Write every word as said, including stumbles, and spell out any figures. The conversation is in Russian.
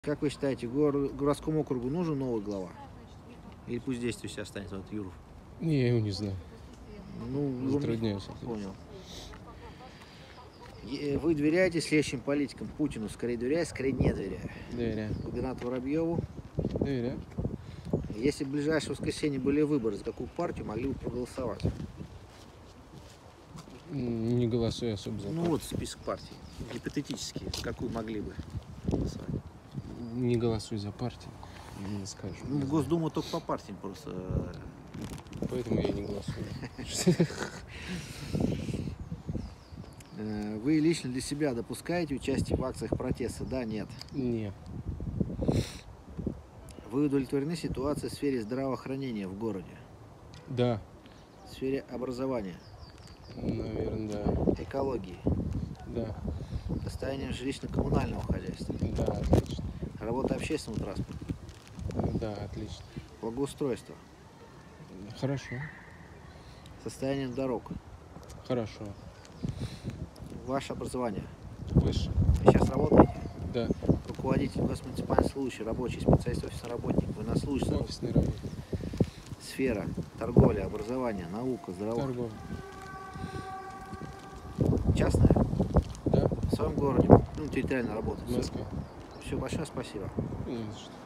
Как вы считаете, гор... городскому округу нужен новый глава? Или пусть действие все останется, вот Юров? Не, я его не знаю. Ну, Затрудняюсь. Понял. Вы доверяете следующим политикам? Путину скорее доверяю, скорее не доверяю. Доверяю. Губернатору Воробьеву? Доверяю. Если в ближайшее воскресенье были выборы, за какую партию могли бы проголосовать? Не голосую особо за Ну партию. вот список партий. Гипотетически, за какую могли бы голосовать? Не голосуй за партию. Не скажу. Ну, в Госдуму только по партиям просто. Поэтому я не голосую. Вы лично для себя допускаете участие в акциях протеста? Да, нет? Нет. Вы удовлетворены ситуацией в сфере здравоохранения в городе? Да. В сфере образования? Наверное, да. Экологии? Да. Состоянием жилищно-коммунального хозяйства? Да, отлично. Работа общественного транспорта? Да, отлично. Благоустройство? Хорошо. Состоянием дорог? Хорошо. Ваше образование? Выше. Вы сейчас работаете? Да. Руководитель госмуниципальной служащий, рабочий, специалист, офисный работник, военнослужащий? Офисный работник. Сфера, торговля, образование, наука, здравоохранение? Торговля. Частная? Да. В своем городе? Ну, территориально работать? Москва. Все, большое спасибо. Не за что.